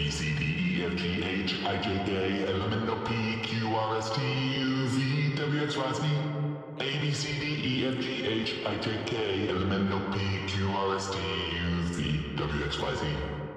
B, C, D, E, F, G, H, I, J, K, L, M, N, O, P, Q, R, S, T, U, V, W, X, Y, Z. A, B, C, D, E, F, G, H, I, J, K, L, M, N, O, P, Q, R, S, T, U, V, W, X, Y, Z.